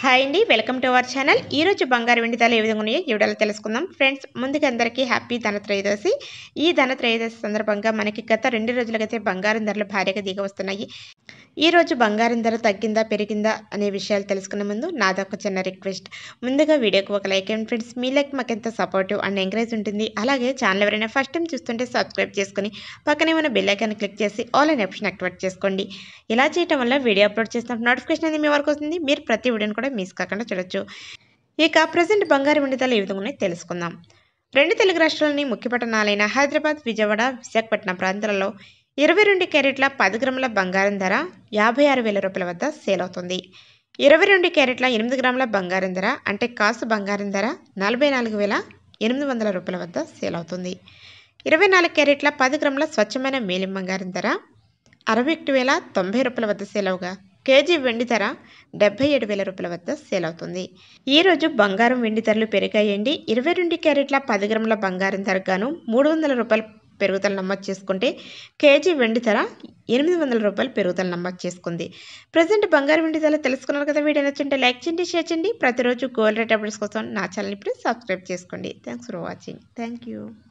Hi అండి, welcome to our channel. ఈరోజు బంగారు వెండి ధరలు ఏ విధంగా ఉన్నాయో ఈ వీడియోలో తెలుసుకుందాం. ఫ్రెండ్స్, ముందుగా అందరికీ హ్యాపీ ధనత్రయోదశి. ఈ ధనత్రయోదశి సందర్భంగా మనకి గత 2 రోజులుగైతే బంగారం ధరలు భారీగా దిగి వస్తున్నాయి. ఈరోజు బంగారం ధర తగ్గిందా పెరిగిందా అనే విషయాలు తెలుసుకునే ముందు నాదొక చిన్న రిక్వెస్ట్. ముందుగా వీడియోకి ఒక లైక్ అండ్ ఫ్రెండ్స్, మీ లైక్ మాకు ఎంత సపోర్టివ్ అండ్ ఎంకరేజ్ ఉంటుంది. అలాగే ఛానల్ ఎవరైనా ఫస్ట్ టైం చూస్తుంటే సబ్స్క్రైబ్ చేసుకుని పక్కనే ఉన్న బెల్ ఐకాన్ క్లిక్ చేసి ఆల్ అనే ఆప్షన్ యాక్టివేట్ చేసుకోండి. ఇలా చేయడం వల్ల వీడియో అప్లోడ్ చేసినప్పుడు నోటిఫికేషన్ అనేది మీ వరకు వస్తుంది. మీరు ప్రతి వీడియోని కూడా మిస్ కాకుండా చూడొచ్చు. ఇక ప్రజెంట్ బంగారు వెండి ధరలు ఏ విధంగా ఉన్నాయో తెలుసుకుందాం. 2 తెలుగు రాష్ట్రాల్లోని ముఖ్య పట్టణాలైన హైదరాబాద్, విజయవాడ, విశాఖపట్నం ప్రాంతాలలో 22 క్యారెట్ల 10 గ్రాముల బంగారం ధర 56,000 రూపాయల వద్ద సేల్ అవుతుంది. 22 క్యారెట్ల 8 గ్రాముల బంగారం ధర అంటే కాసు బంగారం ధర 44,800 రూపాయల వద్ద సేల్ అవుతుంది. 24 క్యారెట్ల 10 గ్రాముల స్వచ్ఛమైన మేలిం బంగారం ధర 61,090 రూపాయల వద్ద సేల్ అవగా కేజీ వెండి ధర 77,000 రూపాయల వద్ద సేల్ అవుతుంది. ఈరోజు బంగారం వెండి ధరలు పెరిగాయండి. 22 క్యారెట్ల 10 గ్రాముల బంగారం ధర గాను 300 రూపాయలు పెరుగుదల నమోదు చేసుకుంటే కేజీ వెండి ధర 800 రూపాయలు పెరుగుదల నమోదు చేసుకుంది. ప్రజెంట్ బంగారం వెండి ధరలు తెలుసుకున్నారు కదా. వీడియో నచ్చింటే లైక్ చేయండి, షేర్ చేయండి. ప్రతిరోజు గోల్డ్ రేట్ అప్డేట్స్ కోసం నా ఛానల్ ఇప్పుడు సబ్స్క్రైబ్ చేసుకోండి. Thanks for watching. Thank you.